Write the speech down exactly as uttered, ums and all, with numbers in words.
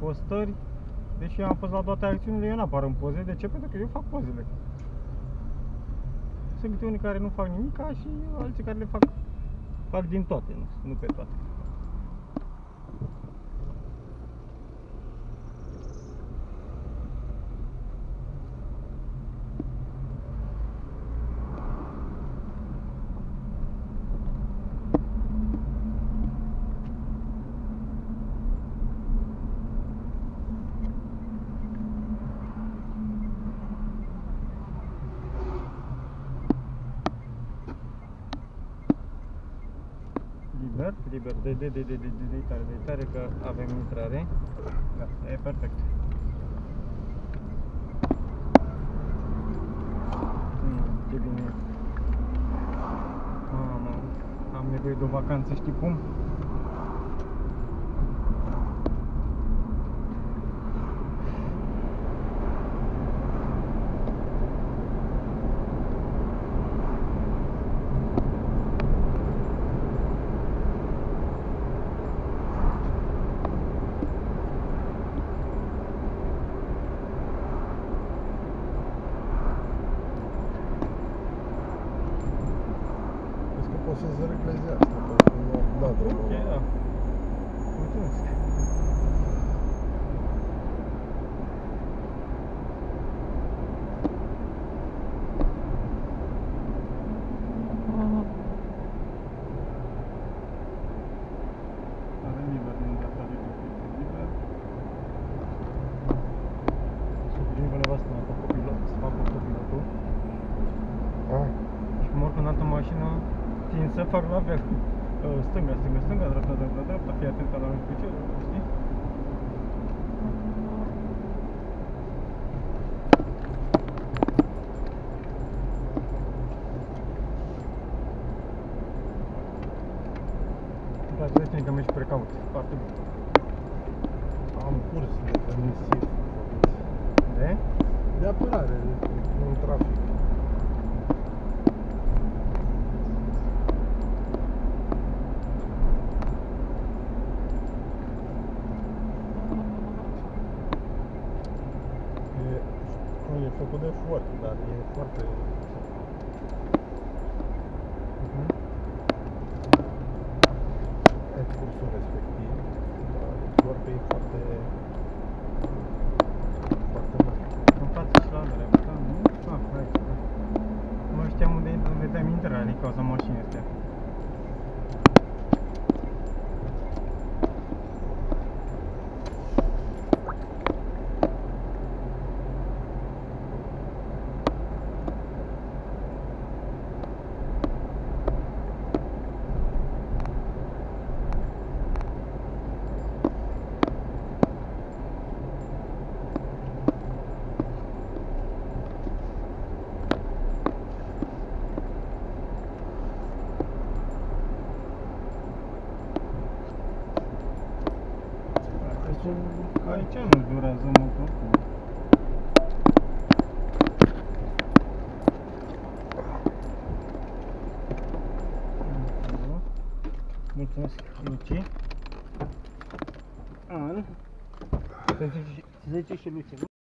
postări. Deși eu am fost la toate acțiunile, eu n-apar în poze. De ce? Pentru că eu fac pozele. Sunt câte unii care nu fac nimic și alții care le fac, fac din toate, nu, nu pe toate. Liber, liber, de, de, de, de, de, de tare, de tare, că avem intrare. Da, e perfect. Mm, ce bine. Mamă, am nevoie de o vacanță, știi cum? O să se regleze asta, pentru că nu am dat drumul. Ok, da. Mulțumesc. Avem liber din dreapta de liber. Să vedem cu nevastă mea pe copilul, să fac cu copilotul. Ah. Și cum oricând altă mașină, țin să fac la fel. Stânga, stânga, stânga, dreapta, dreapta, dreapta, fii atent la un picior, știi? Da, trebuie să ne că mergi precaut, foarte bun. Am curs de permisiv. De? De apărare în trafic. E făcut de efort, dar e foarte... Uh-huh. E cursul respectiv, doar că e foarte... foarte mare. În față și la dreapta, nu? Ah, hai, hai. Nu știam unde vedeam intrarea din cauza mașinii astea. Aici nu durează mult oricum. Mulțumesc, Luci. An. Se zice și Luci, nu?